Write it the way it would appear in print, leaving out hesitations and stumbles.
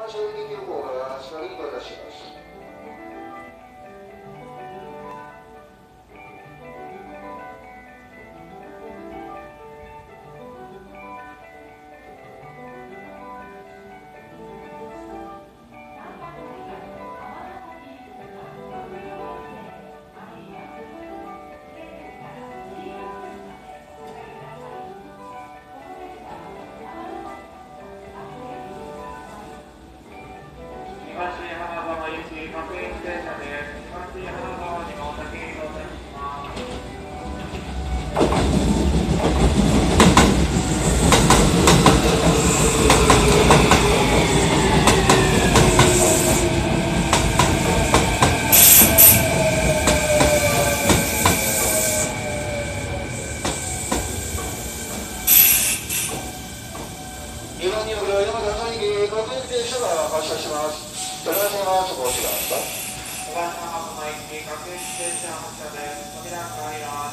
衝撃警報が発令いたします。 東浜川行き各駅停車です。東浜川にもお先に到着します。 2番に山田朝行き各駅停車が発車します。高橋様、そこお違いますか。 東浜川行き各駅停車発車です。扉が開ります。